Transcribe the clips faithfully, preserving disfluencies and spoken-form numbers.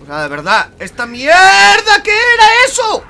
O sea, de verdad, ¡esta mierda! ¿Qué era eso?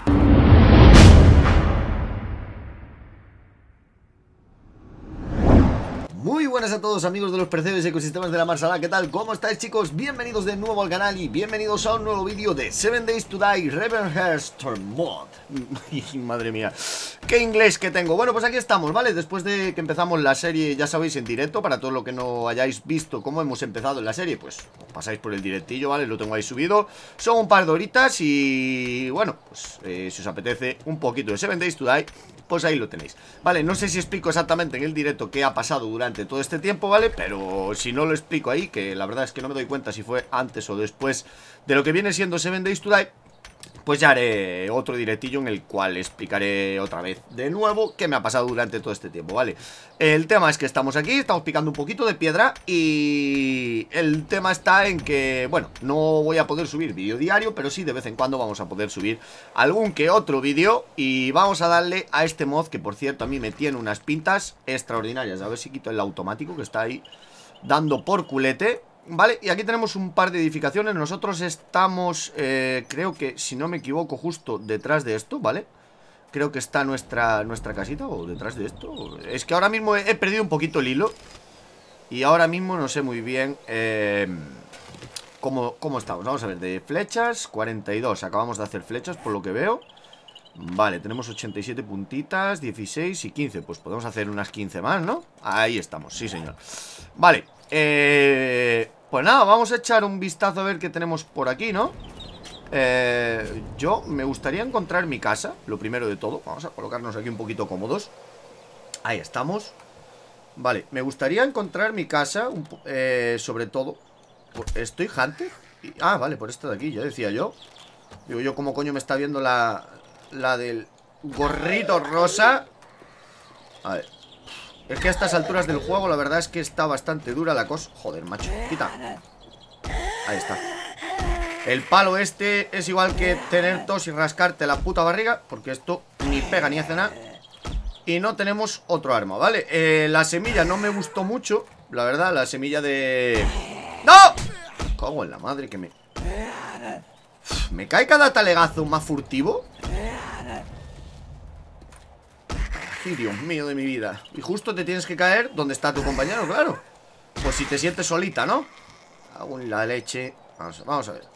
Muy buenas a todos, amigos de los percebes y ecosistemas de la Marsala. ¿Qué tal? ¿Cómo estáis, chicos? Bienvenidos de nuevo al canal y bienvenidos a un nuevo vídeo de seven days to die Ravenhearst Mod. Madre mía, qué inglés que tengo. Bueno, pues aquí estamos, ¿vale? Después de que empezamos la serie, ya sabéis, en directo. Para todo lo que no hayáis visto cómo hemos empezado en la serie, pues os pasáis por el directillo, ¿vale? Lo tengo ahí subido. Son un par de horitas y... bueno, pues eh, si os apetece un poquito de seven days to die, pues ahí lo tenéis. Vale, no sé si explico exactamente en el directo qué ha pasado durante todo este tiempo, ¿vale? Pero si no lo explico ahí, que la verdad es que no me doy cuenta si fue antes o después de lo que viene siendo seven days to die, pues ya haré otro directillo en el cual explicaré otra vez de nuevo qué me ha pasado durante todo este tiempo, ¿vale? El tema es que estamos aquí, estamos picando un poquito de piedra y el tema está en que, bueno, no voy a poder subir vídeo diario, pero sí de vez en cuando vamos a poder subir algún que otro vídeo y vamos a darle a este mod que, por cierto, a mí me tiene unas pintas extraordinarias. A ver si quito el automático que está ahí dando por culete. Vale, y aquí tenemos un par de edificaciones. Nosotros estamos, eh, creo que, si no me equivoco, justo detrás de esto, ¿vale? Creo que está nuestra, nuestra casita o detrás de esto. Es que ahora mismo he, he perdido un poquito el hilo y ahora mismo no sé muy bien eh, cómo, cómo estamos. Vamos a ver, de flechas, cuarenta y dos. Acabamos de hacer flechas, por lo que veo. Vale, tenemos ochenta y siete puntitas, dieciséis y quince. Pues podemos hacer unas quince más, ¿no? Ahí estamos, sí señor. Vale, eh, pues nada, vamos a echar un vistazo a ver qué tenemos por aquí, ¿no? Eh, yo me gustaría encontrar mi casa, lo primero de todo. Vamos a colocarnos aquí un poquito cómodos. Ahí estamos. Vale, me gustaría encontrar mi casa, un eh, sobre todo. ¿Estoy hunted? Ah, vale, por esto de aquí, ya decía yo. Digo yo, ¿cómo coño me está viendo la... la del gorrito rosa? A ver. Es que a estas alturas del juego la verdad es que está bastante dura la cosa. Joder, macho, quita. Ahí está. El palo este es igual que tener tos y rascarte la puta barriga, porque esto ni pega ni hace nada. Y no tenemos otro arma, ¿vale? Eh, la semilla no me gustó mucho, la verdad, la semilla de... ¡No! Cago en la madre que me... ¿Me cae cada talegazo más furtivo? Ay, Dios mío de mi vida. Y justo te tienes que caer donde está tu compañero, claro. Pues si te sientes solita, ¿no? Hago en la leche. Vamos, vamos a ver.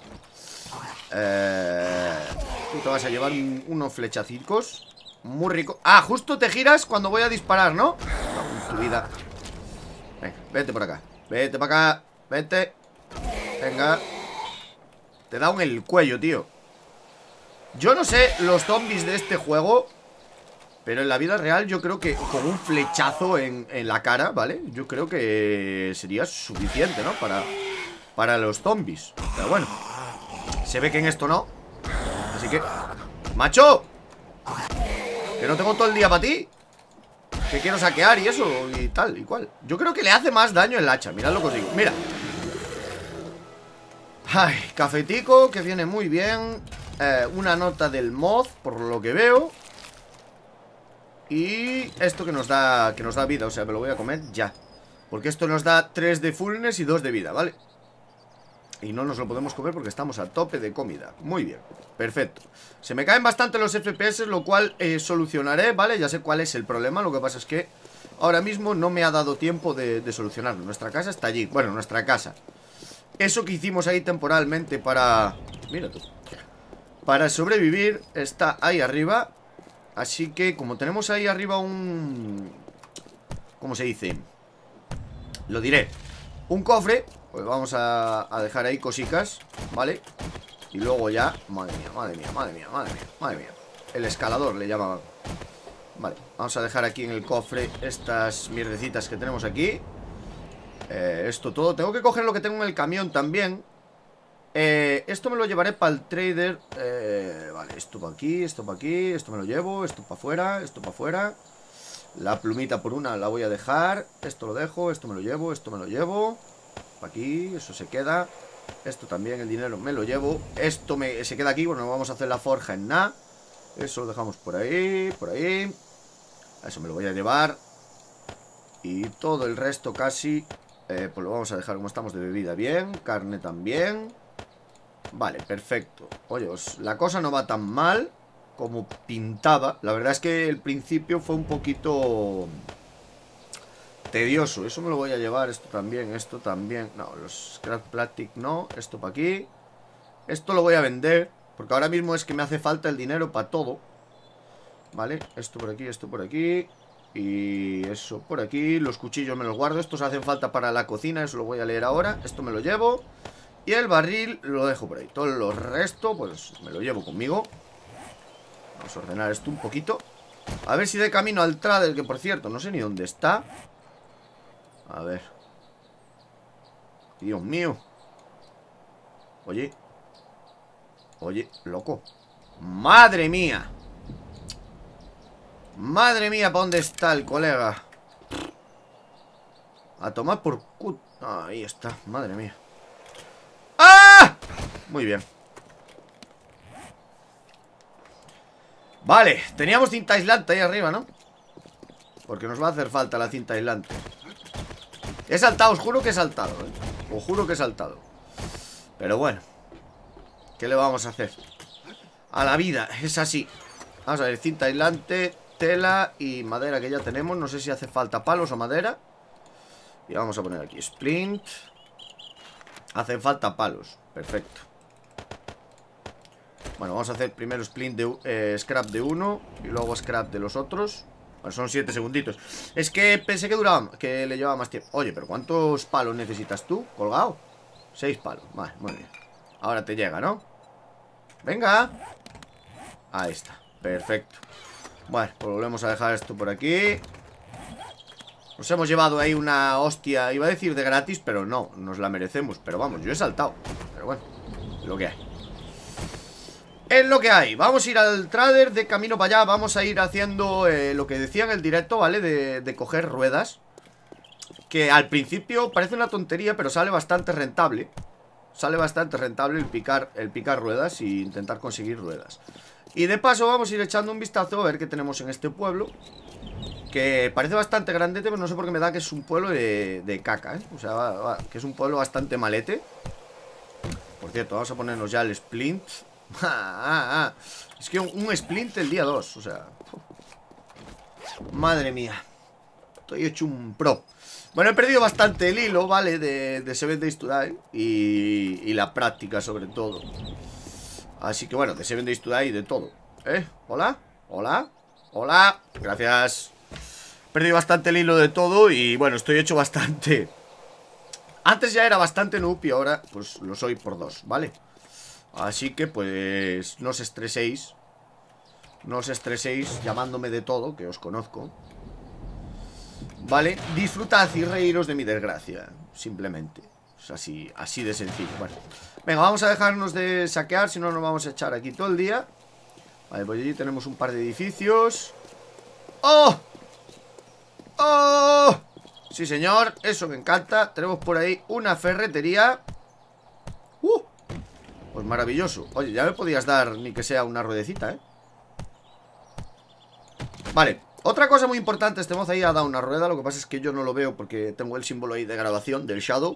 Eh, tú te vas a llevar un, unos flechacicos muy rico. Ah, justo te giras cuando voy a disparar, ¿no? En tu vida. Venga, vete por acá. Vete para acá. Vete. Venga. Te da un el cuello, tío. Yo no sé los zombies de este juego, pero en la vida real yo creo que con un flechazo en, en la cara, ¿vale? Yo creo que sería suficiente, ¿no? Para, para los zombies. Pero bueno, se ve que en esto no. Así que... ¡Macho! Que no tengo todo el día para ti. Que quiero saquear y eso, y tal, y cual. Yo creo que le hace más daño el hacha. Mirad lo que os digo, mira. Ay, cafetico, que viene muy bien. eh, Una nota del mod, por lo que veo. Y esto que nos da que nos da vida, o sea, me lo voy a comer ya. Porque esto nos da tres de fullness y dos de vida, ¿vale? Y no nos lo podemos comer porque estamos a tope de comida. Muy bien, perfecto. Se me caen bastante los F P S, lo cual eh, solucionaré, ¿vale? Ya sé cuál es el problema, lo que pasa es que ahora mismo no me ha dado tiempo de, de solucionarlo. Nuestra casa está allí, bueno, nuestra casa. Eso que hicimos ahí temporalmente para... mira tú. Para sobrevivir está ahí arriba. Así que como tenemos ahí arriba un... ¿cómo se dice? Lo diré. Un cofre. Pues vamos a, a dejar ahí cositas, ¿vale? Y luego ya... madre mía, madre mía, madre mía, madre mía, madre mía. El escalador le llamaban. Vale, vamos a dejar aquí en el cofre estas mierdecitas que tenemos aquí. Eh, esto todo. Tengo que coger lo que tengo en el camión también. Eh, esto me lo llevaré para el trader. eh, Vale, esto para aquí, esto para aquí. Esto me lo llevo, esto para afuera, esto para afuera. La plumita por una la voy a dejar. Esto lo dejo, esto me lo llevo, esto me lo llevo. Para aquí, eso se queda. Esto también, el dinero me lo llevo. Esto me, se queda aquí, bueno, vamos a hacer la forja en nada. Eso lo dejamos por ahí, por ahí. Eso me lo voy a llevar. Y todo el resto casi... Eh, pues lo vamos a dejar como estamos de bebida bien. Carne también. Vale, perfecto. Oye, pues la cosa no va tan mal como pintaba. La verdad es que el principio fue un poquito tedioso. Eso me lo voy a llevar, esto también, esto también. No, los scrap plastic no. Esto para aquí. Esto lo voy a vender, porque ahora mismo es que me hace falta el dinero para todo. Vale, esto por aquí, esto por aquí. Y eso por aquí. Los cuchillos me los guardo, estos hacen falta para la cocina. Eso lo voy a leer ahora, esto me lo llevo. Y el barril lo dejo por ahí. Todo lo resto, pues me lo llevo conmigo. Vamos a ordenar esto un poquito. A ver si de camino al trader, que por cierto, no sé ni dónde está. A ver. Dios mío. Oye. Oye, loco. Madre mía. Madre mía, ¿para dónde está el colega? A tomar por cu... Ahí está, madre mía. ¡Ah! Muy bien. Vale, teníamos cinta aislante ahí arriba, ¿no? Porque nos va a hacer falta la cinta aislante. He saltado, os juro que he saltado, ¿eh? Os juro que he saltado. Pero bueno, ¿qué le vamos a hacer? A la vida, es así. Vamos a ver, cinta aislante, tela y madera que ya tenemos. No sé si hace falta palos o madera. Y vamos a poner aquí splint. Hacen falta palos, perfecto. Bueno, vamos a hacer primero splint de, eh, scrap de uno y luego scrap de los otros. Bueno, son siete segunditos. Es que pensé que duraba, que le llevaba más tiempo. Oye, pero ¿cuántos palos necesitas tú? ¿Colgado? Seis palos, vale, muy bien. Ahora te llega, ¿no? Venga. Ahí está, perfecto. Bueno, pues volvemos a dejar esto por aquí. Nos hemos llevado ahí una hostia, iba a decir de gratis, pero no, nos la merecemos. Pero vamos, yo he saltado. Pero bueno, lo que hay. Es lo que hay. Vamos a ir al trader de camino para allá. Vamos a ir haciendo eh, lo que decía en el directo, ¿vale? De, de coger ruedas. Que al principio parece una tontería, pero sale bastante rentable. Sale bastante rentable el picar, el picar ruedas y intentar conseguir ruedas. Y de paso vamos a ir echando un vistazo a ver qué tenemos en este pueblo. Que parece bastante grandete, pero no sé por qué me da que es un pueblo de, de caca, ¿eh? O sea, va, va, que es un pueblo bastante malete. Por cierto, vamos a ponernos ya el splint. Ah, ah, ah. Es que un, un splint el día dos, o sea. Madre mía. Estoy hecho un pro. Bueno, he perdido bastante el hilo, ¿vale? De, de Seven Days to Die y, y la práctica sobre todo. Así que bueno, de Seven Days to Die y de todo. ¿Eh? ¿Hola? ¿Hola? ¿Hola? Gracias. He perdido bastante el hilo de todo y bueno, estoy hecho bastante. Antes ya era bastante noob y ahora pues lo soy por dos, ¿vale? Así que pues no os estreséis. No os estreséis llamándome de todo, que os conozco. Vale, disfrutad y reíros de mi desgracia. Simplemente, es así, así de sencillo. Bueno, venga, vamos a dejarnos de saquear, si no nos vamos a echar aquí todo el día. Vale, pues allí tenemos un par de edificios. ¡Oh! ¡Oh! Sí, señor, eso me encanta. Tenemos por ahí una ferretería. ¡Uh! Pues maravilloso. Oye, ya me podías dar ni que sea una ruedecita, ¿eh? Vale, otra cosa muy importante. Este mozo ahí ha dado una rueda. Lo que pasa es que yo no lo veo porque tengo el símbolo ahí de grabación del Shadow.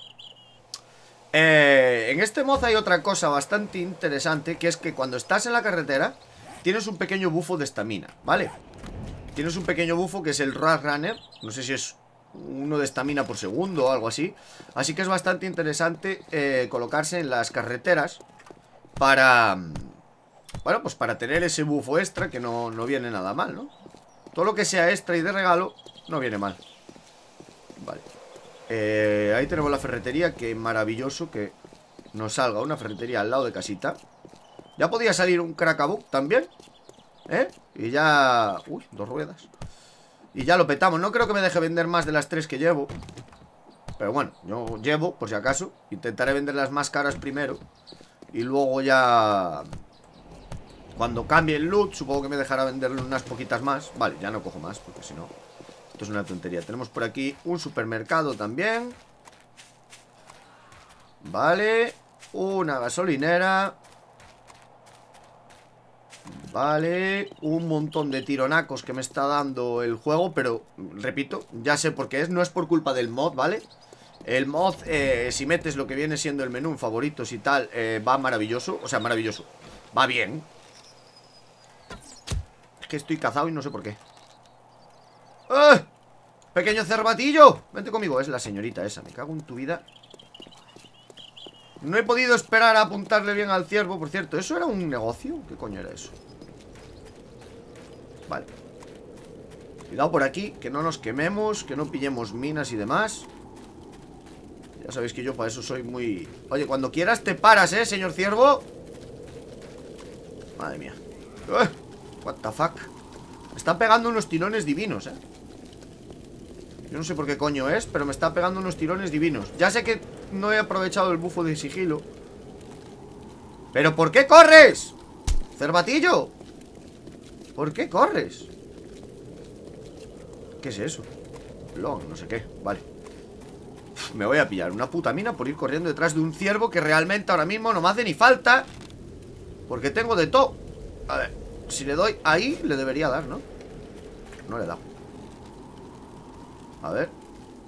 eh, En este mozo hay otra cosa bastante interesante, que es que cuando estás en la carretera tienes un pequeño bufo de estamina, ¿vale? Tienes un pequeño bufo que es el Rush Runner. No sé si es uno de estamina por segundo o algo así. Así que es bastante interesante eh, colocarse en las carreteras para... Bueno, pues para tener ese bufo extra, que no, no viene nada mal, ¿no? Todo lo que sea extra y de regalo no viene mal. Vale. eh, Ahí tenemos la ferretería. Que maravilloso que nos salga una ferretería al lado de casita. Ya podía salir un cracabook también, ¿eh? Y ya... Uy, dos ruedas. Y ya lo petamos. No creo que me deje vender más de las tres que llevo. Pero bueno, yo llevo, por si acaso. Intentaré vender las más caras primero. Y luego ya... Cuando cambie el loot, supongo que me dejará venderle unas poquitas más. Vale, ya no cojo más, porque si no, esto es una tontería. Tenemos por aquí un supermercado también. Vale. Una gasolinera. Vale. Un montón de tironacos que me está dando el juego. Pero, repito, ya sé por qué es. No es por culpa del mod, ¿vale? El mod, eh, si metes lo que viene siendo el menú en favoritos y tal, eh, va maravilloso. O sea, maravilloso. Va bien. Es que estoy cazado y no sé por qué. ¡Eh! ¡Pequeño cervatillo! Vente conmigo, es la señorita esa. Me cago en tu vida. No he podido esperar a apuntarle bien al ciervo. Por cierto, ¿eso era un negocio? ¿Qué coño era eso? Vale. Cuidado por aquí, que no nos quememos, que no pillemos minas y demás. Ya sabéis que yo para eso soy muy... Oye, cuando quieras te paras, ¿eh, señor ciervo? Madre mía. Uh, what the fuck. Me están pegando unos tirones divinos, ¿eh? Yo no sé por qué coño es, pero me está pegando unos tirones divinos. Ya sé que no he aprovechado el bufo de sigilo. ¿Pero por qué corres? Cervatillo. ¿Por qué corres? ¿Qué es eso? Long, no sé qué, vale. Me voy a pillar una puta mina por ir corriendo detrás de un ciervo que realmente ahora mismo no me hace ni falta. Porque tengo de todo. A ver, si le doy ahí, le debería dar, ¿no? No le he dado. A ver.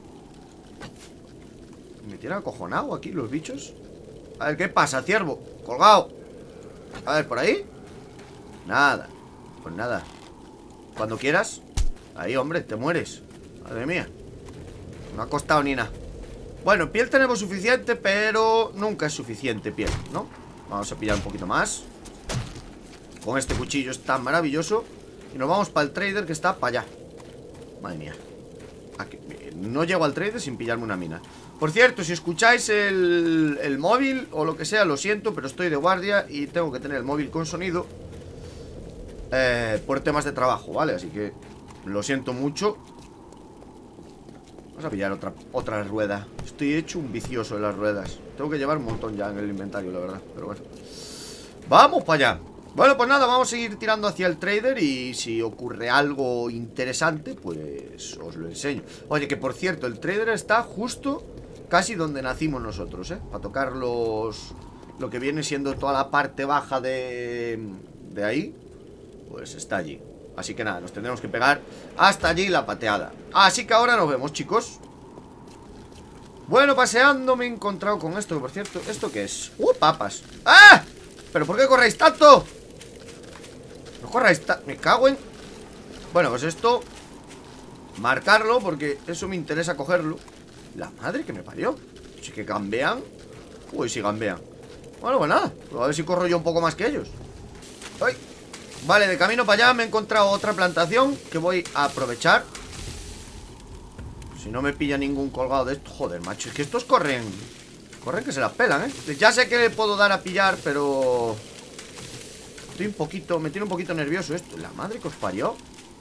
Me tienen acojonado aquí los bichos. A ver, ¿qué pasa, ciervo? Colgado. A ver, ¿por ahí? Nada. Pues nada. Cuando quieras. Ahí, hombre, te mueres. Madre mía. No ha costado ni nada. Bueno, piel tenemos suficiente, pero nunca es suficiente piel, ¿no? Vamos a pillar un poquito más. Con este cuchillo está maravilloso. Y nos vamos para el trader que está para allá. Madre mía. Aquí. No llego al trader sin pillarme una mina. Por cierto, si escucháis el, el móvil o lo que sea, lo siento, pero estoy de guardia y tengo que tener el móvil con sonido eh, por temas de trabajo, ¿vale? Así que lo siento mucho. Vamos a pillar otra, otra rueda. Estoy hecho un vicioso de las ruedas. Tengo que llevar un montón ya en el inventario, la verdad. Pero bueno. Vamos para allá. Bueno, pues nada, vamos a seguir tirando hacia el trader. Y si ocurre algo interesante, pues os lo enseño. Oye, que por cierto, el trader está justo casi donde nacimos nosotros, ¿eh? Para tocar los... Lo que viene siendo toda la parte baja de... De ahí. Pues está allí. Así que nada, nos tendremos que pegar hasta allí la pateada. Así que ahora nos vemos, chicos. Bueno, paseando me he encontrado con esto. Por cierto, ¿esto qué es? ¡Uh, papas! ¡Ah! ¿Pero por qué corréis tanto? No corráis tanto. Me cago en... Bueno, pues esto marcarlo, porque eso me interesa cogerlo. La madre que me parió. Si que gambean. Uy, si gambean. Bueno, pues nada, a ver si corro yo un poco más que ellos. ¡Ay! Vale, de camino para allá me he encontrado otra plantación que voy a aprovechar. Si no me pilla ningún colgado de esto. Joder, macho, es que estos corren. Corren que se las pelan, ¿eh? Ya sé que le puedo dar a pillar, pero... Estoy un poquito... Me tiene un poquito nervioso esto. La madre que os parió.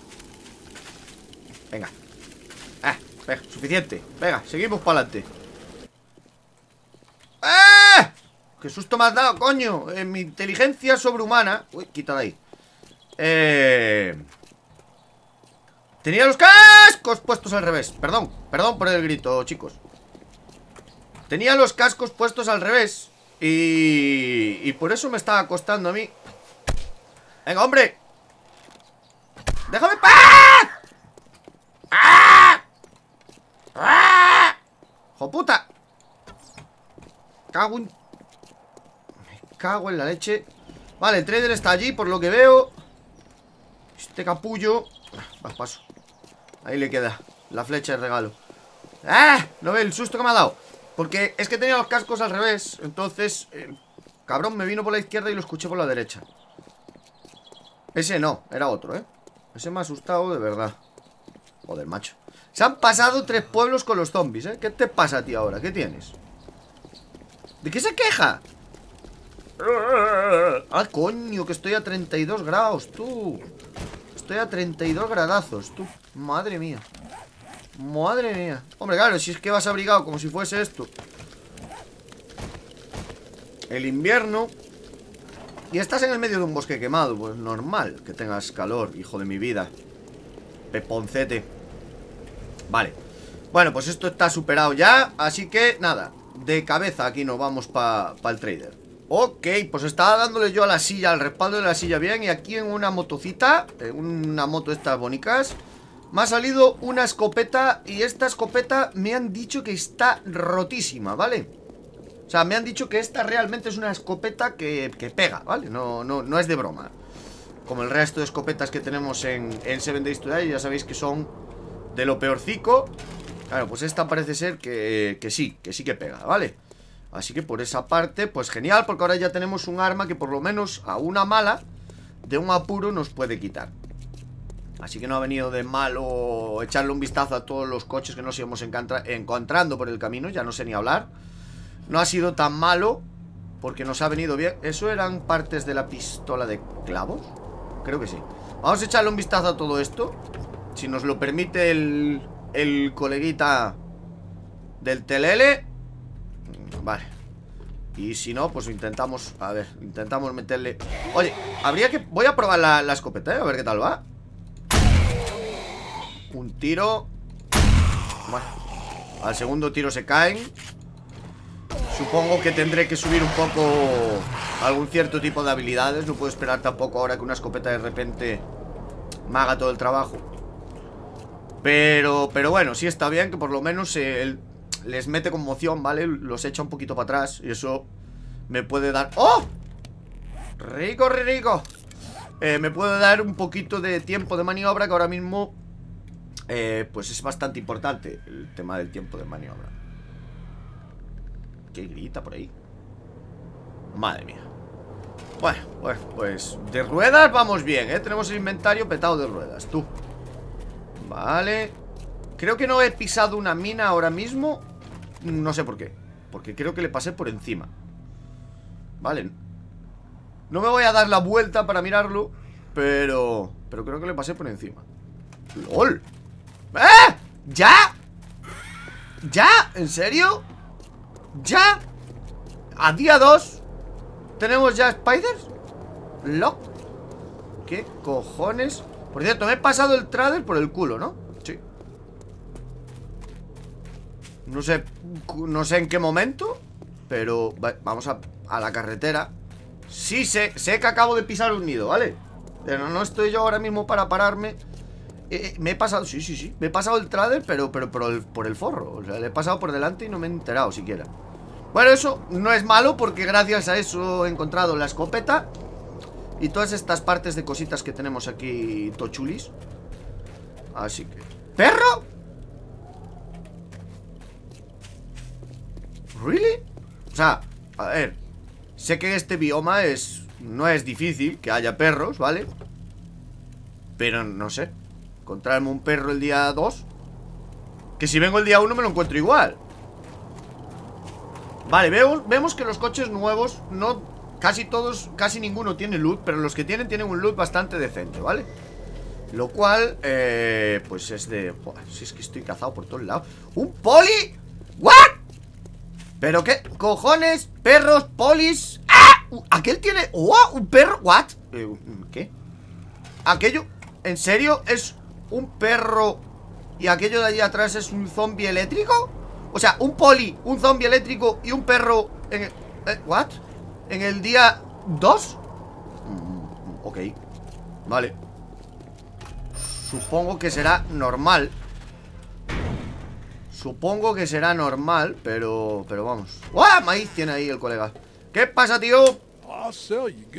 Venga. Ah, venga, suficiente. Venga, seguimos para adelante. ¡Ah! ¡Qué susto me has dado, coño! En mi inteligencia sobrehumana... Uy, quita de ahí. Eh... Tenía los cascos puestos al revés. Perdón, perdón por el grito, chicos. Tenía los cascos puestos al revés. Y... Y por eso me estaba costando a mí. Venga, hombre. ¡Déjame en paz! ¡Ah! ¡Ah! ¡Hijo puta! Cago en... Me cago en la leche. Vale, el trader está allí, por lo que veo. Este capullo... Ah, paso. Ahí le queda la flecha de regalo. ¡Ah! ¿No ve el susto que me ha dado? Porque es que tenía los cascos al revés. Entonces, el cabrón me vino por la izquierda y lo escuché por la derecha. Ese no, era otro, ¿eh? Ese me ha asustado de verdad. Joder, macho. Se han pasado tres pueblos con los zombies, ¿eh? ¿Qué te pasa a ti ahora? ¿Qué tienes? ¿De qué se queja? Ah, coño, que estoy a treinta y dos grados, tú. Estoy a treinta y dos gradazos, tú. Madre mía. Madre mía. Hombre, claro, si es que vas abrigado como si fuese esto. El invierno. Y estás en el medio de un bosque quemado. Pues normal que tengas calor, hijo de mi vida. Peponcete. Vale. Bueno, pues esto está superado ya. Así que, nada, de cabeza aquí nos vamos para pa el trader. Ok, pues estaba dándole yo a la silla, al respaldo de la silla bien. Y aquí en una motocita, en una moto estas bonitas, Me ha salido una escopeta. Y esta escopeta me han dicho que está rotísima, ¿vale? O sea, me han dicho que esta realmente es una escopeta que, que pega, ¿vale? No, no, no es de broma. Como el resto de escopetas que tenemos en, en Seven Days to Die. Ya sabéis que son de lo peorcico. Claro, pues esta parece ser que, que sí, que sí que pega, ¿vale? Así que por esa parte, pues genial. Porque ahora ya tenemos un arma que por lo menos a una mala, de un apuro, nos puede quitar. Así que no ha venido de malo echarle un vistazo a todos los coches que nos íbamos encontrando por el camino. Ya no sé ni hablar. No ha sido tan malo, porque nos ha venido bien. ¿Eso eran partes de la pistola de clavos? Creo que sí. Vamos a echarle un vistazo a todo esto, si nos lo permite el, el coleguita del Telele. Vale. Y si no, pues intentamos, a ver, intentamos meterle. Oye, habría que, voy a probar la, la escopeta, ¿eh? A ver qué tal va. Un tiro. Bueno, al segundo tiro se caen. Supongo que tendré que subir un poco algún cierto tipo de habilidades. No puedo esperar tampoco ahora que una escopeta de repente me haga todo el trabajo. Pero, pero bueno, sí está bien que por lo menos eh, el, les mete conmoción, ¿vale? Los echa un poquito para atrás y eso me puede dar... ¡Oh! Rico, rico. Eh, me puede dar un poquito de tiempo de maniobra, que ahora mismo eh, pues es bastante importante el tema del tiempo de maniobra. ¿Qué grita por ahí? Madre mía. Bueno, pues, pues de ruedas vamos bien, ¿eh? Tenemos el inventario petado de ruedas, tú. Vale. Creo que no he pisado una mina ahora mismo. No sé por qué. Porque creo que le pasé por encima. Vale. No me voy a dar la vuelta para mirarlo, Pero... Pero creo que le pasé por encima. ¡Lol! ¡Eh! ¿Ya? ¿Ya? ¿En serio? ¿Ya? ¿A día dos? ¿Tenemos ya spiders? ¿Lock? ¿Qué cojones? Por cierto, me he pasado el trader por el culo, ¿no? Sí. No sé, no sé en qué momento, pero vamos a, a la carretera. Sí, sé, sé que acabo de pisar un nido, ¿vale? Pero no estoy yo ahora mismo para pararme. eh, Me he pasado, sí, sí, sí Me he pasado el trader, pero, pero por, el, por el forro. O sea, le he pasado por delante y no me he enterado siquiera. Bueno, eso no es malo, porque gracias a eso he encontrado la escopeta y todas estas partes de cositas que tenemos aquí tochulis. Así que... ¿Perro? ¿Really? O sea, a ver, sé que este bioma es... no es difícil que haya perros, ¿vale? Pero no sé, encontrarme un perro el día dos, que si vengo el día uno me lo encuentro igual. Vale, veo, vemos que los coches nuevos no... Casi todos, casi ninguno tiene loot, pero los que tienen, tienen un loot bastante decente, ¿vale? Lo cual, eh, pues es de... Joder, si es que estoy cazado por todos lados. ¡Un poli! ¿What? ¿Pero qué cojones? Perros, polis... ¡Ah! Aquel tiene... ¡Oh! ¿Un perro? ¿What? Eh, ¿Qué? Aquello... ¿En serio? ¿Es un perro y aquello de allí atrás es un zombie eléctrico? O sea, un poli, un zombie eléctrico y un perro en el... Eh, ¿What? ¿En el día dos? Mm, ok. Vale. Supongo que será normal. Supongo que será normal, pero... Pero vamos. ¡Guau! Maíz tiene ahí el colega. ¿Qué pasa, tío? Uf.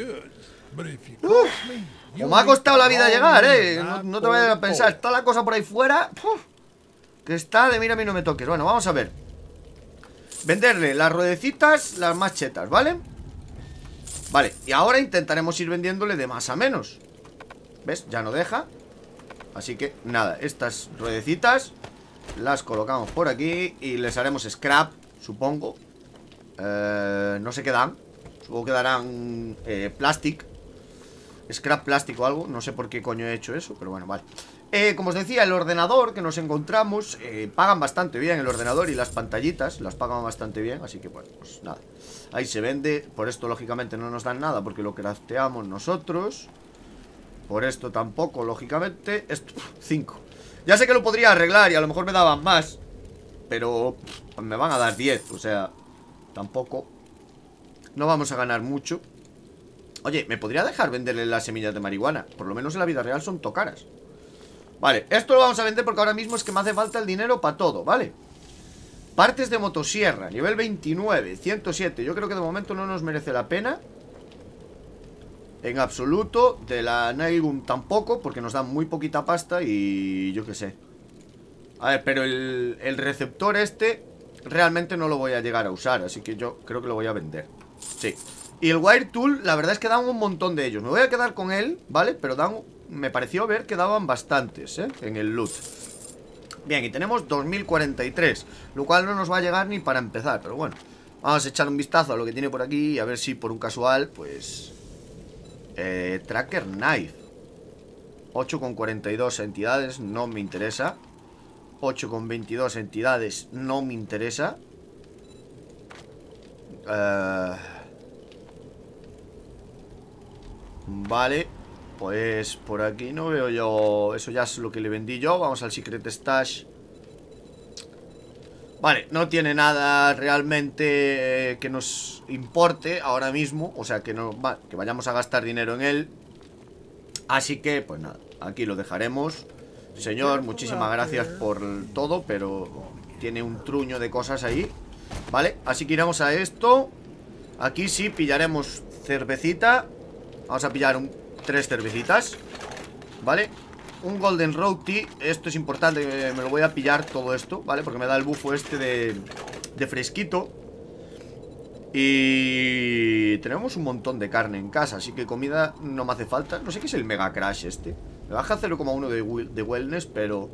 O me ha costado la vida llegar, eh. No, no te vayas a pensar. Está la cosa por ahí fuera. Uf, que está de mira a mí no me toques. Bueno, vamos a ver. Venderle las ruedecitas, las más chetas, ¿vale? Vale, y ahora intentaremos ir vendiéndole de más a menos. ¿Ves? Ya no deja. Así que, nada, estas ruedecitas las colocamos por aquí y les haremos scrap, supongo. eh, No sé qué dan. Supongo que darán eh, plastic. Scrap plástico o algo. No sé por qué coño he hecho eso, pero bueno, vale. eh, Como os decía, el ordenador que nos encontramos, eh, pagan bastante bien el ordenador y las pantallitas las pagan bastante bien, así que bueno, pues nada. Ahí se vende. Por esto lógicamente no nos dan nada porque lo crafteamos nosotros. Por esto tampoco, lógicamente. Esto, cinco. Ya sé que lo podría arreglar y a lo mejor me daban más, pero me van a dar diez, o sea, tampoco. No vamos a ganar mucho. Oye, ¿me podría dejar venderle las semillas de marihuana? Por lo menos en la vida real son tocaras. Vale, esto lo vamos a vender porque ahora mismo es que me hace falta el dinero para todo, ¿vale? Partes de motosierra, nivel veintinueve, ciento siete. Yo creo que de momento no nos merece la pena en absoluto. De la Nailgun tampoco, porque nos dan muy poquita pasta y yo qué sé. A ver, pero el, el receptor este realmente no lo voy a llegar a usar, así que yo creo que lo voy a vender. Sí. Y el Wire Tool, la verdad es que dan un montón de ellos. Me voy a quedar con él, ¿vale? Pero dan, me pareció ver que daban bastantes, ¿eh? En el loot. Bien, y tenemos dos mil cuarenta y tres, lo cual no nos va a llegar ni para empezar. Pero bueno, vamos a echar un vistazo a lo que tiene por aquí y a ver si por un casual, pues... Eh, Tracker Knife ocho con cuarenta y dos entidades, no me interesa. Ocho con veintidós entidades, no me interesa. uh, Vale, pues por aquí no veo yo. Eso ya es lo que le vendí yo. Vamos al Secret Stash. Vale, no tiene nada realmente eh, que nos importe ahora mismo. O sea, que, no, va, que vayamos a gastar dinero en él. Así que, pues nada, aquí lo dejaremos. Señor, muchísimas gracias por todo, pero tiene un truño de cosas ahí. Vale, así que iremos a esto. Aquí sí pillaremos cervecita. Vamos a pillar un, tres cervecitas. Vale, un Golden Road Tea. Esto es importante, me lo voy a pillar todo esto, ¿vale? Porque me da el bufo este de, de fresquito. Y tenemos un montón de carne en casa, así que comida no me hace falta. No sé qué es el Mega Crash este. Me baja cero coma uno de, de wellness, pero...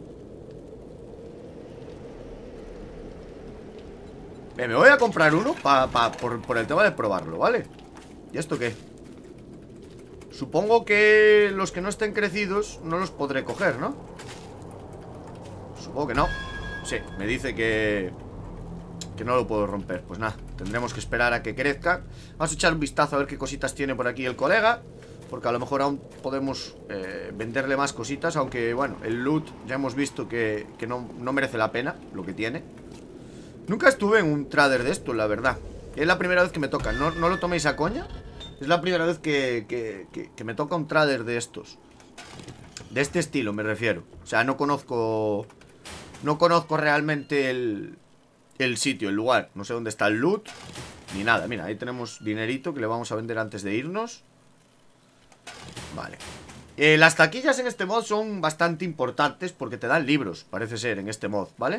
Me voy a comprar uno pa, pa, por, por el tema de probarlo, ¿vale? ¿Y esto qué? Supongo que los que no estén crecidos no los podré coger, ¿no? Supongo que no. Sí, me dice que... que no lo puedo romper. Pues nada, tendremos que esperar a que crezca. Vamos a echar un vistazo a ver qué cositas tiene por aquí el colega, porque a lo mejor aún podemos eh, venderle más cositas. Aunque, bueno, el loot ya hemos visto que, que no, no merece la pena lo que tiene. Nunca estuve en un trader de esto, la verdad. Es la primera vez que me toca, no, no lo toméis a coña. Es la primera vez que, que, que, que me toca un trader de estos. De este estilo me refiero. O sea, no conozco... No conozco realmente el... el sitio, el lugar. No sé dónde está el loot ni nada. Mira, ahí tenemos dinerito que le vamos a vender antes de irnos. Vale. eh, Las taquillas en este mod son bastante importantes porque te dan libros, parece ser, en este mod, ¿vale?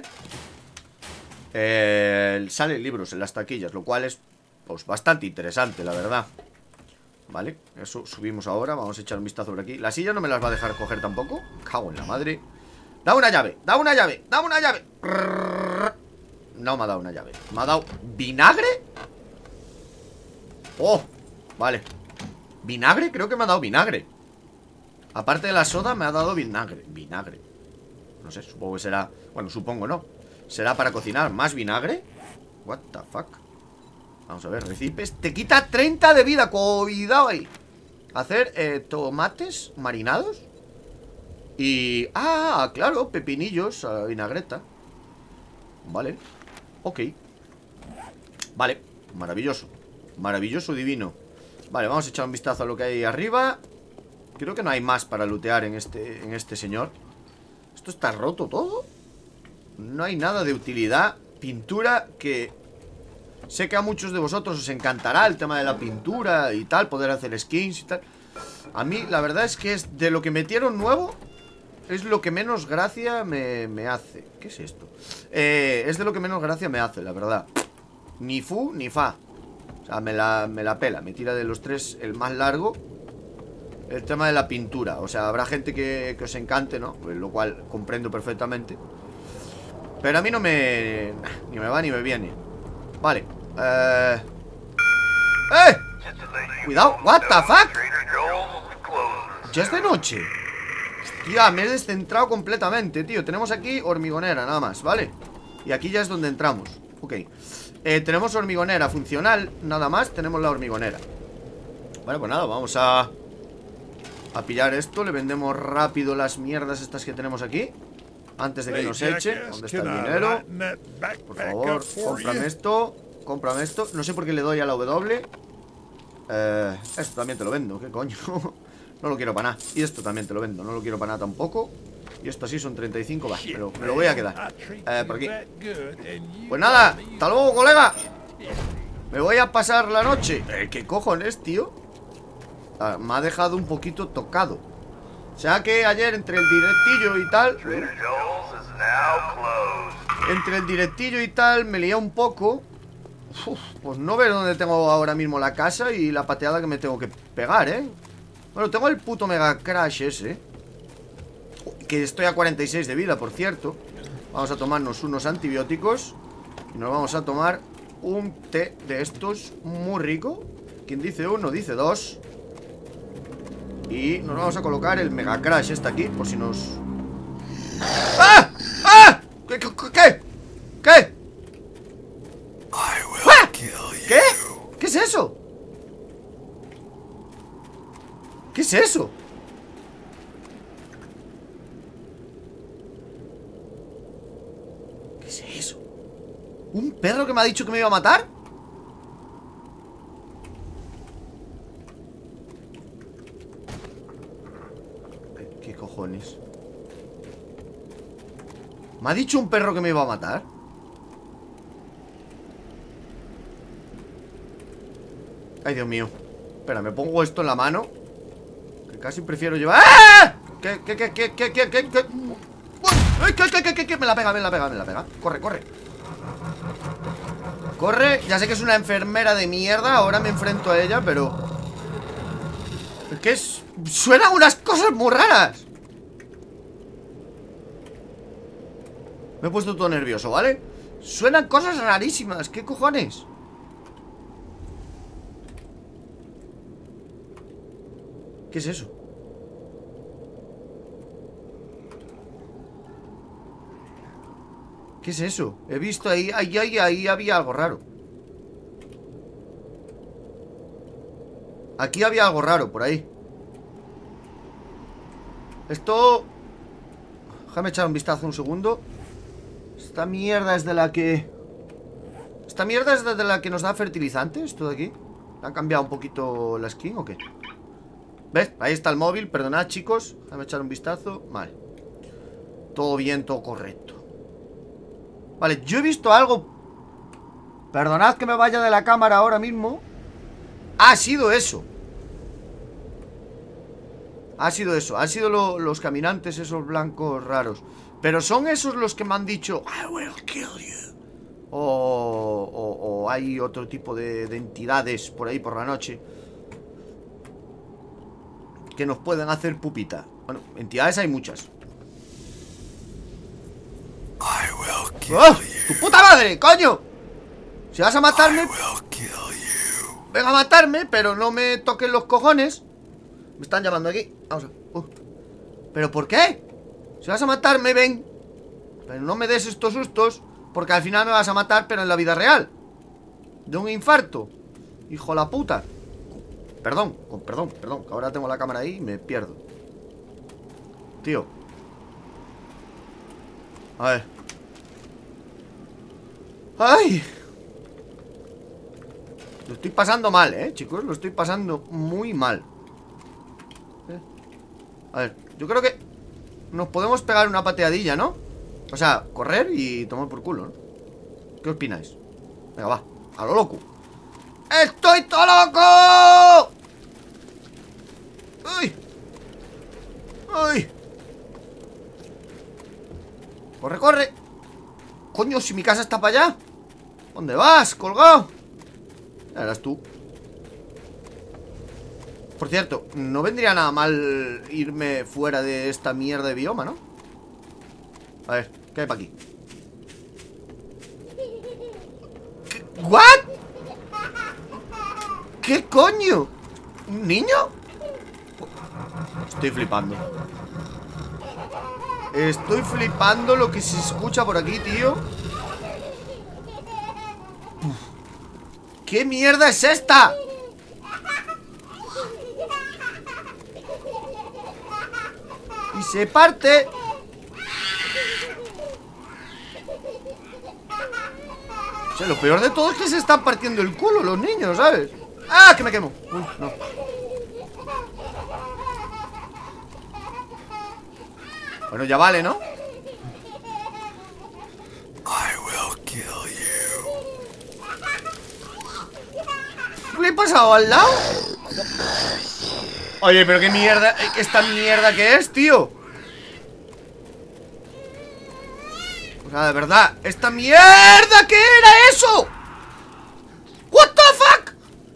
Eh, salen libros en las taquillas, lo cual es, pues, bastante interesante, la verdad. Vale, eso subimos ahora. Vamos a echar un vistazo por aquí. La silla no me las va a dejar coger tampoco. Cago en la madre. Da una llave, da una llave, da una llave. No me ha dado una llave. Me ha dado vinagre. Oh, vale. ¿Vinagre? Creo que me ha dado vinagre. Aparte de la soda me ha dado vinagre. Vinagre. No sé, supongo que será... Bueno, supongo no. ¿Será para cocinar más vinagre? What the fuck. Vamos a ver, recipes. Te quita treinta de vida, cuidado ahí. Hacer eh, tomates marinados. Y... Ah, claro, pepinillos a vinagreta. Vale. Ok. Vale, maravilloso. Maravilloso, divino. Vale, vamos a echar un vistazo a lo que hay arriba. Creo que no hay más para lootear en este, en este señor. ¿Esto está roto todo? No hay nada de utilidad. Pintura que... Sé que a muchos de vosotros os encantará el tema de la pintura y tal, poder hacer skins y tal. A mí la verdad es que es de lo que metieron nuevo, es lo que menos gracia me, me hace. ¿Qué es esto? Eh, es de lo que menos gracia me hace, la verdad. Ni fu ni fa. O sea, me la, me la pela. Me tira de los tres el más largo. El tema de la pintura. O sea, habrá gente que, que os encante, ¿no? Pues lo cual comprendo perfectamente. Pero a mí no me... Ni me va ni me viene. Vale. Eh... ¡Eh! Cuidado. What the fuck. Ya es de noche. Hostia, me he descentrado completamente, tío. Tenemos aquí hormigonera, nada más, ¿vale? Y aquí ya es donde entramos. Ok. Eh, tenemos hormigonera funcional, nada más. Tenemos la hormigonera. Vale, pues nada, vamos a... A pillar esto. Le vendemos rápido las mierdas estas que tenemos aquí antes de que nos eche. ¿Dónde está el dinero? Por favor, cómprame esto. Cómprame esto. No sé por qué le doy a la W. Eh, esto también te lo vendo. ¿Qué coño? No lo quiero para nada. Y esto también te lo vendo. No lo quiero para nada tampoco. Y esto así son treinta y cinco, va, pero me lo voy a quedar. Eh, por aquí. Pues nada, hasta luego, colega. Me voy a pasar la noche. eh, ¿Qué cojones, tío? Ah, me ha dejado un poquito tocado. O sea que ayer entre el directillo y tal Entre el directillo y tal me lié un poco. Uf, pues no ver dónde tengo ahora mismo la casa y la pateada que me tengo que pegar, ¿eh? Bueno, tengo el puto Mega Crash ese, que estoy a cuarenta y seis de vida, por cierto. Vamos a tomarnos unos antibióticos y nos vamos a tomar un té de estos muy rico. Quien dice uno, dice dos. Y nos vamos a colocar el Mega Crash este aquí, por si nos... ¡Ah! ¡Ah! ¿Qué? ¿Qué? ¿Qué? ¿Qué? ¡Ah! ¿Qué? ¿Qué es eso? ¿Qué es eso? ¿Qué es eso? ¿Un perro que me ha dicho que me iba a matar? ¿Qué, qué cojones? ¿Me ha dicho un perro que me iba a matar? Ay, Dios mío. Espera, me pongo esto en la mano, que casi prefiero llevar... ¡Ah! ¿Qué, qué, qué, qué, qué, qué, qué, qué? ¡Ay, qué, qué, qué, qué, qué! Me la pega, me la pega, me la pega. Corre, corre. Corre, ya sé que es una enfermera de mierda. Ahora me enfrento a ella, pero... Es que es... suenan unas cosas muy raras. Me he puesto todo nervioso, ¿vale? Suenan cosas rarísimas. ¿Qué cojones? ¿Qué es eso? ¿Qué es eso? He visto ahí, ahí, ahí, ahí había algo raro. Aquí había algo raro, por ahí. Esto... Déjame echar un vistazo un segundo. Esta mierda es de la que... Esta mierda es de la que nos da fertilizante. Esto de aquí. ¿Han cambiado un poquito la skin o qué? ¿Ves? Ahí está el móvil, perdonad, chicos. Déjame echar un vistazo. Vale. Todo bien, todo correcto. Vale, yo he visto algo. Perdonad que me vaya de la cámara ahora mismo. Ha sido eso. Ha sido eso. Han sido lo, los caminantes esos blancos raros. Pero son esos los que me han dicho I will kill you. O, o, o hay otro tipo de, de entidades por ahí por la noche que nos pueden hacer pupita. Bueno, entidades hay muchas. ¡Oh! ¡Tu puta madre, coño! Si vas a matarme, venga a matarme, pero no me toquen los cojones. Me están llamando aquí. Vamos a... Uh. ¿Pero por qué? Si vas a matarme, ven. Pero no me des estos sustos, porque al final me vas a matar, pero en la vida real. De un infarto. Hijo de la puta. Perdón, con perdón, perdón, que ahora tengo la cámara ahí y me pierdo. Tío. A ver. ¡Ay! Lo estoy pasando mal, eh, chicos. Lo estoy pasando muy mal. ¿Eh? A ver, yo creo que nos podemos pegar una pateadilla, ¿no? O sea, correr y tomar por culo, ¿no? ¿Qué opináis? Venga, va, a lo loco. ¡Estoy todo loco! ¡Ay! ¡Ay! ¡Corre, corre! Coño, si mi casa está para allá. ¿Dónde vas, colgado? Ya eras tú. Por cierto, no vendría nada mal irme fuera de esta mierda de bioma, ¿no? A ver, ¿qué hay para aquí? ¿Qué? ¿What? ¿Qué coño? ¿Un niño? Estoy flipando. Estoy flipando lo que se escucha por aquí, tío. Uf. ¿Qué mierda es esta? Y se parte. O sea, lo peor de todo es que se están partiendo el culo los niños, ¿sabes? ¡Ah, que me quemo! Uy, no. Bueno, ya vale, ¿no? I will kill you. ¿Qué le he pasado al lado? Oye, pero qué mierda. ¿Esta mierda qué es, tío? O sea, de verdad, ¿esta mierda qué era eso? What the fuck?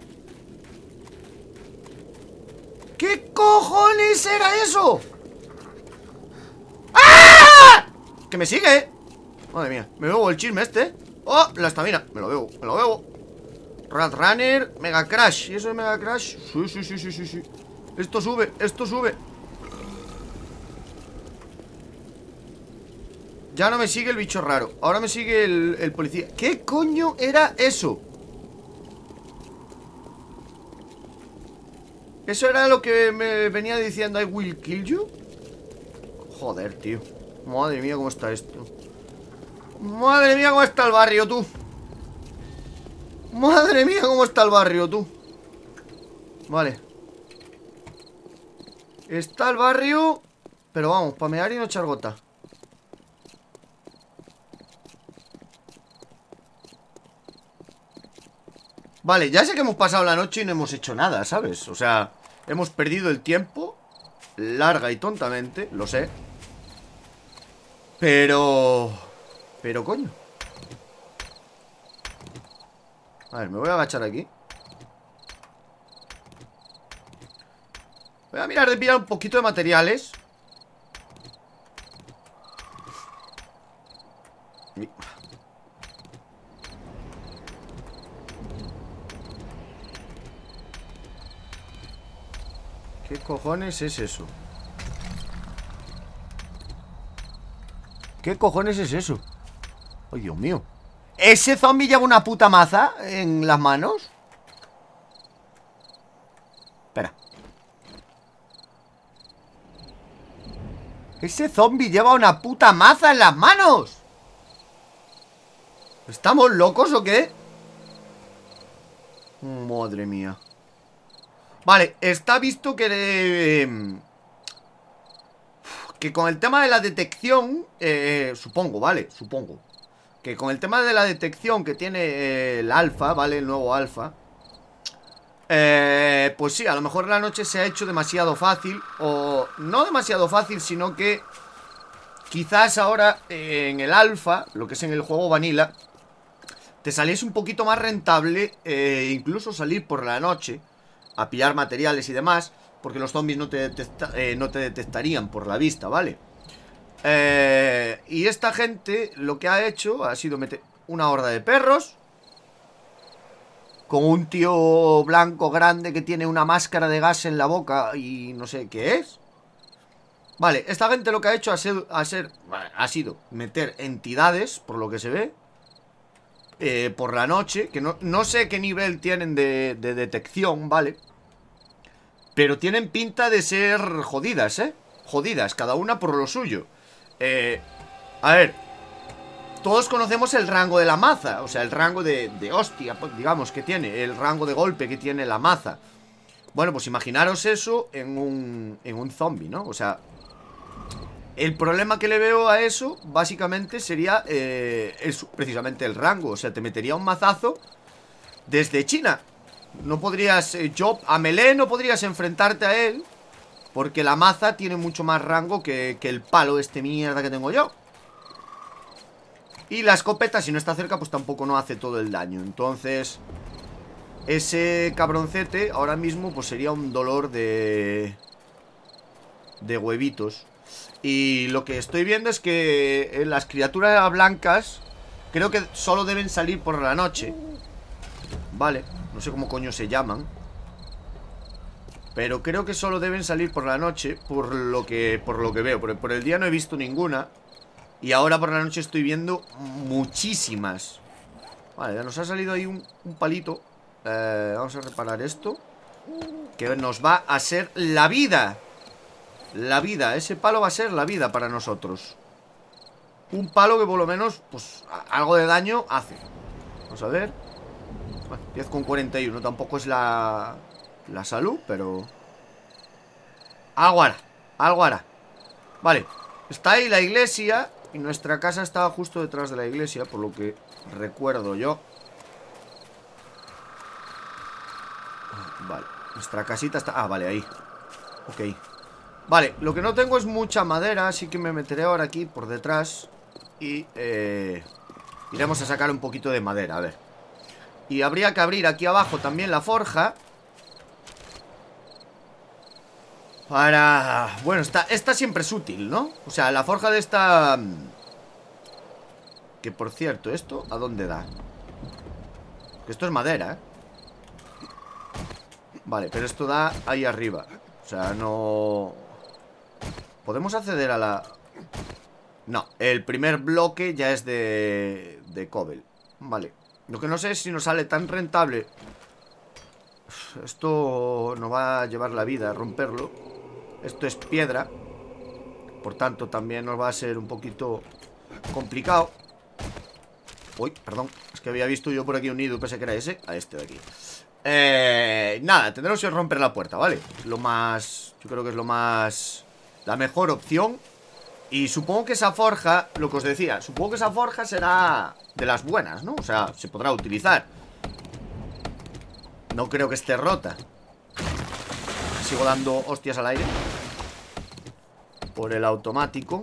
¿Qué cojones era eso? ¡Ah! Que me sigue. Madre mía, me bebo el chisme este. Oh, la estamina, me lo bebo, me lo bebo. Rat Runner, Mega Crash. ¿Y eso es Mega Crash? Sí, sí, sí, sí, sí, sí. Esto sube, esto sube. Ya no me sigue el bicho raro. Ahora me sigue el, el policía. ¿Qué coño era eso? Eso era lo que me venía diciendo I will kill you. Joder, tío. Madre mía, cómo está esto. Madre mía, cómo está el barrio, tú. Madre mía, cómo está el barrio, tú. Vale. Está el barrio. Pero vamos, para mear y no echar gota. Vale, ya sé que hemos pasado la noche y no hemos hecho nada, ¿sabes? O sea, hemos perdido el tiempo larga y tontamente, lo sé. Pero... Pero coño. A ver, me voy a agachar aquí. Voy a mirar de pillar un poquito de materiales. ¿Qué cojones es eso? ¿Qué cojones es eso? ¡Oh, Dios mío! ¿Ese zombie lleva una puta maza en las manos? Espera. ¿Ese zombie lleva una puta maza en las manos? ¿Estamos locos o qué? Madre mía. Vale, está visto que... Eh, que con el tema de la detección... Eh, supongo, ¿vale? Supongo. Que con el tema de la detección que tiene eh, el alfa, ¿vale? El nuevo alfa. Eh, pues sí, a lo mejor la noche se ha hecho demasiado fácil. O no demasiado fácil, sino que... Quizás ahora eh, en el alfa, lo que es en el juego vanilla, te saliese un poquito más rentable eh, incluso salir por la noche a pillar materiales y demás, porque los zombies no te, detecta, eh, no te detectarían por la vista, ¿vale? Eh, y esta gente lo que ha hecho ha sido meter una horda de perros con un tío blanco grande que tiene una máscara de gas en la boca y no sé qué es. Vale, esta gente lo que ha hecho ha, ser, ha, ser, ha sido meter entidades, por lo que se ve, eh, por la noche, que no, no sé qué nivel tienen de, de detección, ¿vale? Pero tienen pinta de ser jodidas, ¿eh? Jodidas, cada una por lo suyo. Eh, a ver, todos conocemos el rango de la maza, o sea, el rango de, de hostia, digamos, que tiene, el rango de golpe que tiene la maza. Bueno, pues imaginaros eso en un, en un zombie, ¿no? O sea, el problema que le veo a eso, básicamente, sería eh, es precisamente el rango. O sea, te metería un mazazo desde China. No podrías, eh, yo a melee no podrías enfrentarte a él, porque la maza tiene mucho más rango que, que el palo este mierda que tengo yo. Y la escopeta, si no está cerca, pues tampoco no hace todo el daño. Entonces, ese cabroncete ahora mismo pues sería un dolor de... de huevitos. Y lo que estoy viendo es que las criaturas blancas creo que solo deben salir por la noche. Vale, no sé cómo coño se llaman, pero creo que solo deben salir por la noche, por lo que, por lo que veo. Por, por el día no he visto ninguna, y ahora por la noche estoy viendo muchísimas. Vale, ya nos ha salido ahí un, un palito. eh, Vamos a reparar esto, que nos va a ser la vida. La vida, ese palo va a ser la vida para nosotros. Un palo que por lo menos, pues, algo de daño hace. Vamos a ver. Bueno, diez con cuarenta y uno, tampoco es la, la salud, pero algo hará, algo hará. Vale, Está ahí la iglesia. Y nuestra casa estaba justo detrás de la iglesia, por lo que recuerdo yo. Vale, nuestra casita está... Ah, vale, ahí. Ok. Vale, lo que no tengo es mucha madera, así que me meteré ahora aquí por detrás. Y eh, iremos a sacar un poquito de madera, a ver. Y habría que abrir aquí abajo también la forja. Para... Bueno, esta, esta siempre es útil, ¿no? O sea, la forja de esta... Que por cierto, ¿esto a dónde da? Que esto es madera, ¿eh? Vale, pero esto da ahí arriba. O sea, no... ¿Podemos acceder a la...? No, el primer bloque ya es de... De cobble. Vale. Lo que no sé es si nos sale tan rentable. Esto nos va a llevar la vida romperlo. Esto es piedra. Por tanto, también nos va a ser un poquito complicado. Uy, perdón. Es que había visto yo por aquí un nido y pensé que era ese. A este de aquí. Eh, nada, tendremos que romper la puerta, ¿vale? Lo más... Yo creo que es lo más... La mejor opción. Y supongo que esa forja, lo que os decía, supongo que esa forja será de las buenas, ¿no? O sea, se podrá utilizar. No creo que esté rota. Sigo dando hostias al aire por el automático.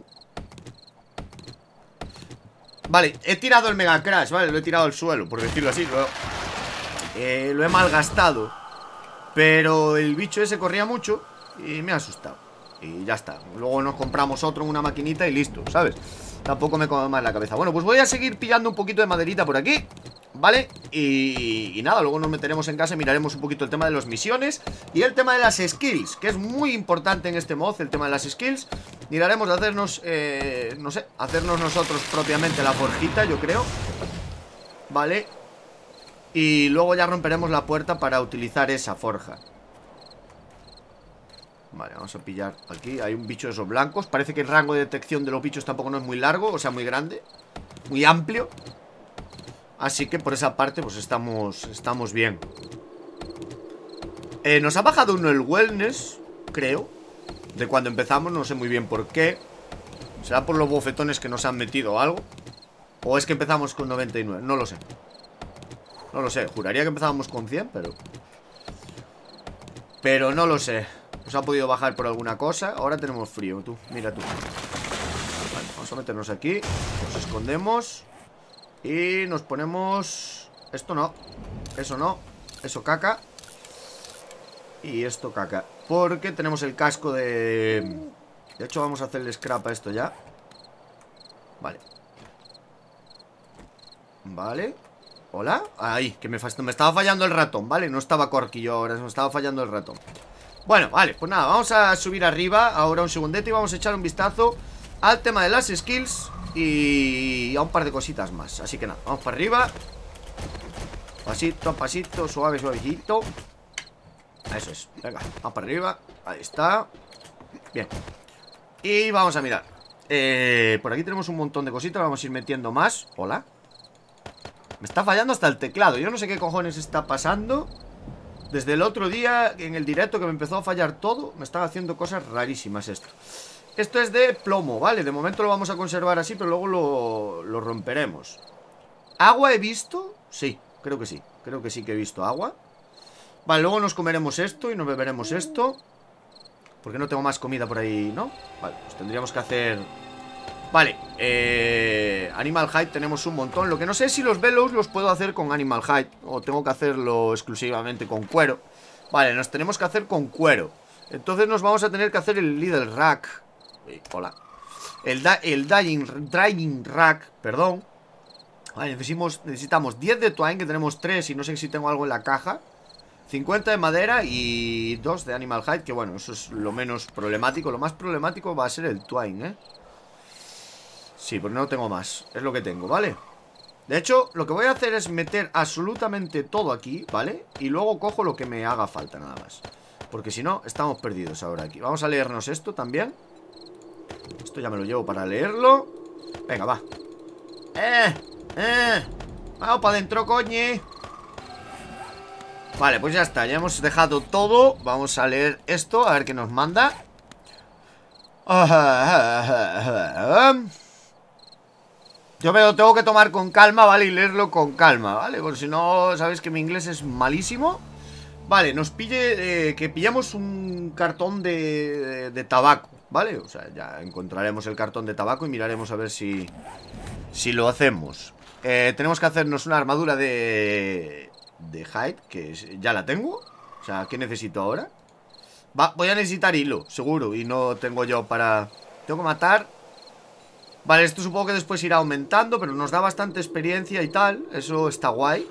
Vale, he tirado el Mega Crash, ¿vale? Lo he tirado al suelo, por decirlo así. Lo, eh, lo he malgastado. Pero el bicho ese corría mucho y me ha asustado. Y ya está. Luego nos compramos otro en una maquinita y listo, ¿sabes? Tampoco me come más la cabeza. Bueno, pues voy a seguir pillando un poquito de maderita por aquí, ¿vale? Y, y nada, luego nos meteremos en casa y miraremos un poquito el tema de las misiones y el tema de las skills, que es muy importante en este mod, el tema de las skills. Miraremos de hacernos, eh, no sé, hacernos nosotros propiamente la forjita, yo creo. Vale. Y luego ya romperemos la puerta para utilizar esa forja. Vale, vamos a pillar aquí. Hay un bicho de esos blancos. Parece que el rango de detección de los bichos tampoco no es muy largo, o sea, muy grande, muy amplio. Así que por esa parte pues estamos, estamos bien. eh, Nos ha bajado uno el wellness, creo, de cuando empezamos, no sé muy bien por qué. ¿Será por los bofetones que nos han metido o algo? ¿O es que empezamos con noventa y nueve? No lo sé. No lo sé, juraría que empezábamos con cien, pero... Pero no lo sé. Nos ha podido bajar por alguna cosa. Ahora tenemos frío, tú, mira tú. Vale, vamos a meternos aquí. Nos escondemos y nos ponemos... Esto no, eso no, eso caca. Y esto caca, porque tenemos el casco de... De hecho vamos a hacerle scrap a esto ya. Vale. Vale. Hola. Ahí, que me, me estaba fallando el ratón, ¿vale? No estaba Corky yo ahora, me estaba fallando el ratón. Bueno, vale, pues nada, vamos a subir arriba ahora un segundete y vamos a echar un vistazo al tema de las skills y a un par de cositas más. Así que nada, vamos para arriba. Pasito a pasito, suave, suavecito. Eso es, venga, vamos para arriba. Ahí está. Bien. Y vamos a mirar. eh, Por aquí tenemos un montón de cositas, vamos a ir metiendo más. Hola. Me está fallando hasta el teclado. Yo no sé qué cojones está pasando. Desde el otro día, en el directo, que me empezó a fallar todo, me estaba haciendo cosas rarísimas esto. Esto es de plomo, ¿vale? De momento lo vamos a conservar así, pero luego lo, lo romperemos. ¿Agua he visto? Sí, creo que sí. Creo que sí que he visto agua. Vale, luego nos comeremos esto y nos beberemos esto. Porque no tengo más comida por ahí, ¿no? Vale, pues tendríamos que hacer... Vale, eh... Animal Hide tenemos un montón. Lo que no sé es si los velos los puedo hacer con Animal Hide o tengo que hacerlo exclusivamente con cuero. Vale, nos tenemos que hacer con cuero. Entonces nos vamos a tener que hacer el Little Rack. Uy, hola. El, da el dying, Drying Rack, perdón. Vale, necesitamos, necesitamos diez de twine, que tenemos tres y no sé si tengo algo en la caja. cincuenta de madera y dos de Animal Hide, que bueno, eso es lo menos problemático. Lo más problemático va a ser el twine, ¿eh? Sí, porque no tengo más. Es lo que tengo, ¿vale? De hecho, lo que voy a hacer es meter absolutamente todo aquí, ¿vale? Y luego cojo lo que me haga falta, nada más. Porque si no, estamos perdidos ahora aquí. Vamos a leernos esto también. Esto ya me lo llevo para leerlo. Venga, va. ¡Eh! ¡Eh! ¡Vamos para adentro, coñe! Vale, pues ya está. Ya hemos dejado todo. Vamos a leer esto, a ver qué nos manda. Yo me lo tengo que tomar con calma, ¿vale? Y leerlo con calma, ¿vale? Porque si no, sabéis que mi inglés es malísimo. Vale, nos pille, eh, que pillamos un cartón de, de, de tabaco, ¿vale? O sea, ya encontraremos el cartón de tabaco y miraremos a ver si, si lo hacemos. eh, Tenemos que hacernos una armadura de, de hide, que ya la tengo. O sea, ¿qué necesito ahora? Va, voy a necesitar hilo, seguro. Y no tengo yo para... Tengo que matar. Vale, esto supongo que después irá aumentando, pero nos da bastante experiencia y tal. Eso está guay.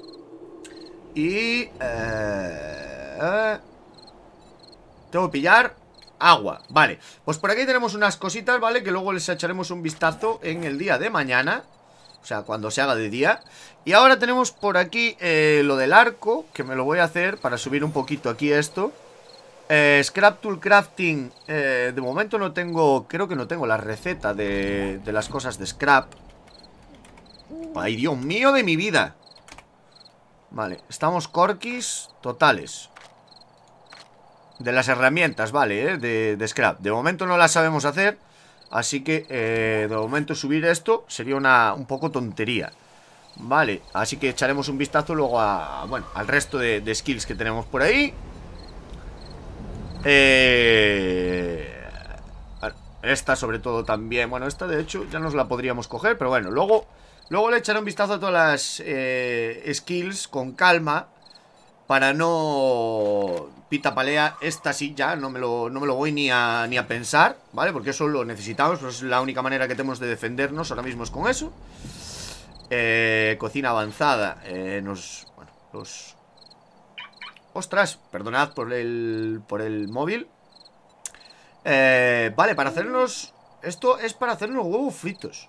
Y... Eh, tengo que pillar agua, vale. Pues por aquí tenemos unas cositas, ¿vale? Que luego les echaremos un vistazo en el día de mañana. O sea, cuando se haga de día. Y ahora tenemos por aquí eh, lo del arco, que me lo voy a hacer para subir un poquito aquí esto. eh, Scrap Tool Crafting, eh, de momento no tengo, creo que no tengo la receta de, de las cosas de scrap. Ay, Dios mío de mi vida. Vale, estamos corquis totales de las herramientas, vale, ¿eh? de, de scrap. De momento no las sabemos hacer. Así que eh, de momento subir esto sería una, un poco tontería. Vale, así que echaremos un vistazo luego a, bueno, al resto de, de skills que tenemos por ahí. Eh, esta sobre todo también. Bueno, esta de hecho ya nos la podríamos coger, pero bueno, luego... Luego le echaré un vistazo a todas las eh, skills con calma. Para no pitapalea. Esta sí ya no me lo, no me lo voy ni a, ni a pensar, ¿vale? Porque eso lo necesitamos, pues es la única manera que tenemos de defendernos ahora mismo es con eso. eh, Cocina avanzada, eh, nos... Bueno, los... Ostras, perdonad por el, por el móvil. eh, Vale, para hacernos... Esto es para hacernos huevos fritos.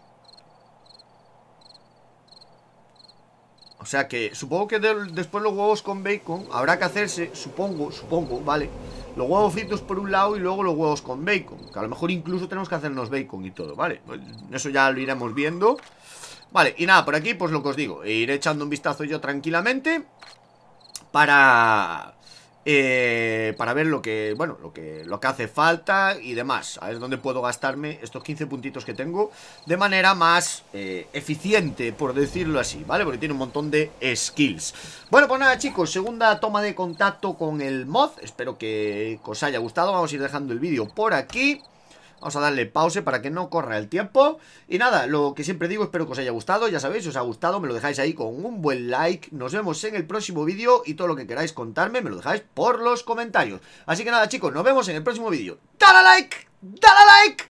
O sea que supongo que de, después los huevos con bacon habrá que hacerse, supongo, supongo, vale, los huevos fritos por un lado y luego los huevos con bacon. Que a lo mejor incluso tenemos que hacernos bacon y todo, vale. Pues eso ya lo iremos viendo. Vale, y nada, por aquí pues lo que os digo, iré echando un vistazo yo tranquilamente. Para... Eh, para ver lo que, bueno, lo que, lo que hace falta y demás. A ver dónde puedo gastarme estos quince puntitos que tengo de manera más eh, eficiente, por decirlo así, ¿vale? Porque tiene un montón de skills. Bueno, pues nada chicos, segunda toma de contacto con el mod. Espero que os haya gustado. Vamos a ir dejando el vídeo por aquí. Vamos a darle pause para que no corra el tiempo. Y nada, lo que siempre digo, espero que os haya gustado. Ya sabéis, si os ha gustado, me lo dejáis ahí con un buen like. Nos vemos en el próximo vídeo. Y todo lo que queráis contarme, me lo dejáis por los comentarios. Así que nada chicos, nos vemos en el próximo vídeo. ¡Dale like! ¡Dale like!